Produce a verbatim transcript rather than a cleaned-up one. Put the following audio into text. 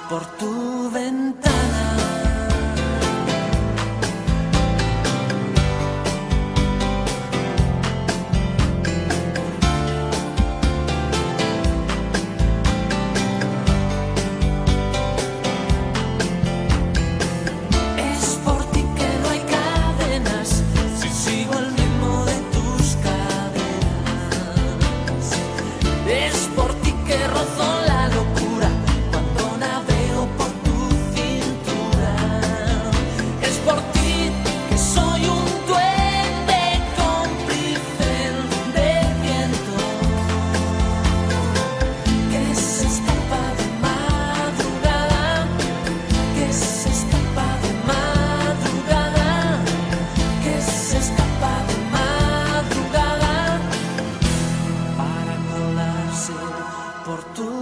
por tu ventana. Es por ti que no hay cadenas, si sigo el ritmo de tus caderas. Es por ti que rozo la locura cuando navego por tu cintura. Es por ti que soy un duende cómplice del viento, que se escapa de madrugada, que se escapa de madrugada, que se escapa de madrugada para colarse por tu